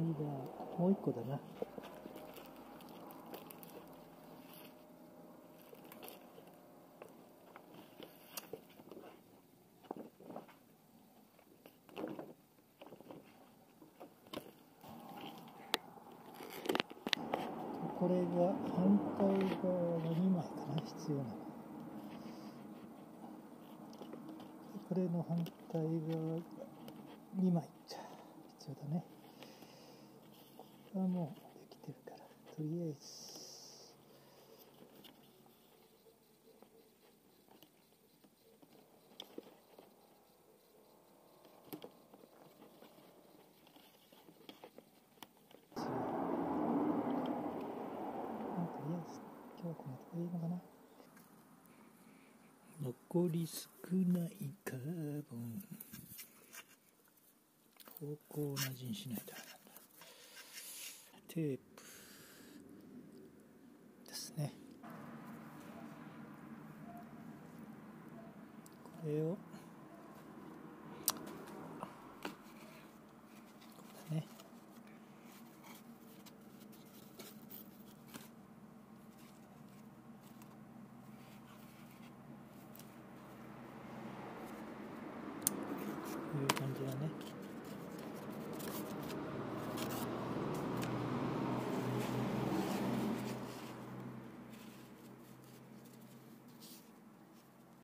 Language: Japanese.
だ。もう一個だな。これが反対側が2枚かな、必要なの。これの反対側が2枚必要だね。これはもうできてるから、とりあえず今日はこの辺でいいのかな。残り少ないカーボン。方向同じにしないとダメなんだ。テープですね。これを